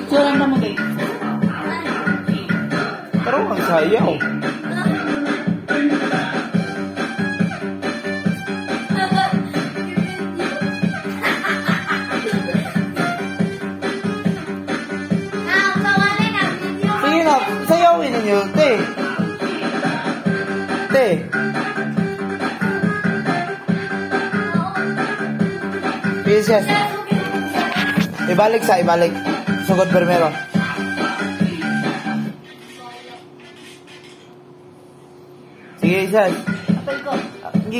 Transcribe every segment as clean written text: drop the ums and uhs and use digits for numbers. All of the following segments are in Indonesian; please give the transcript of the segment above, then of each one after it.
Picturean na mo kayo. Pero ang sayaw. Sige na, sayawin ninyo, te. Te. Pieces. Ibalik. Sugod primero. Sige, Isas. Sige.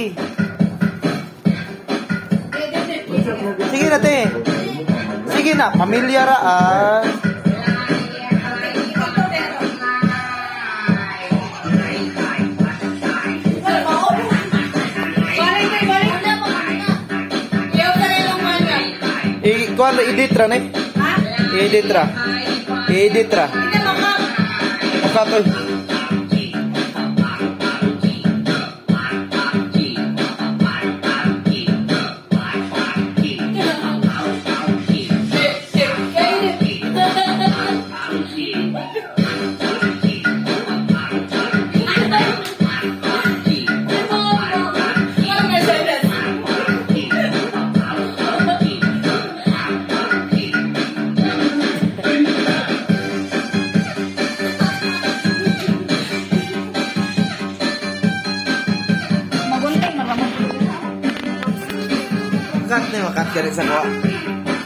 Sige na, te. Sige na, pamilya ra, ah. Kuan edit ra ni? Ha? Edit ra. Makatoy. Makat ni makat dari sa ko.